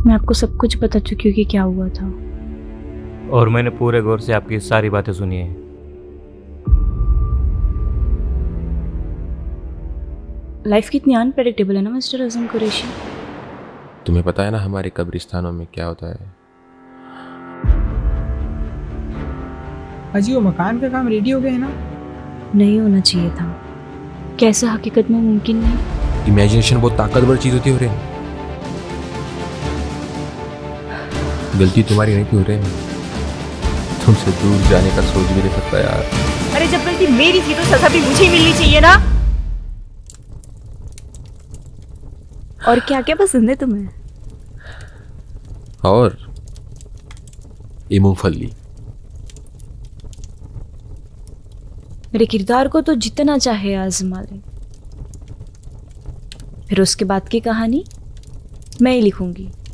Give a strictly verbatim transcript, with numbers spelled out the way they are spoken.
मैं आपको सब कुछ बता चुकी हूँ कि क्या हुआ था। और मैंने पूरे गौर से आपकी सारी बातें सुनी है। लाइफ कितनी अनप्रेडिक्टेबल है ना मिस्टर अज़म कुरैशी। तुम्हें पता है ना हमारे कब्रिस्तानों में क्या होता है? अजी वो मकान का काम रेडी हो गया है ना? नहीं होना चाहिए था। कैसा हकीकत में मुमकिन नहीं? इमेजिनेशन बहुत ताकतवर चीज होती है। हो रही गलती तुम्हारी नहीं थी हो रही, तुमसे दूर जाने का सोच भी नहीं सकता यार। अरे जब गलती मेरी थी तो सजा भी मुझे ही मिलनी चाहिए ना। और क्या क्या पसंद है तुम्हें? और ये मूंगफली। मेरे किरदार को तो जितना चाहे आजमा ले, फिर उसके बाद की कहानी मैं ही लिखूंगी।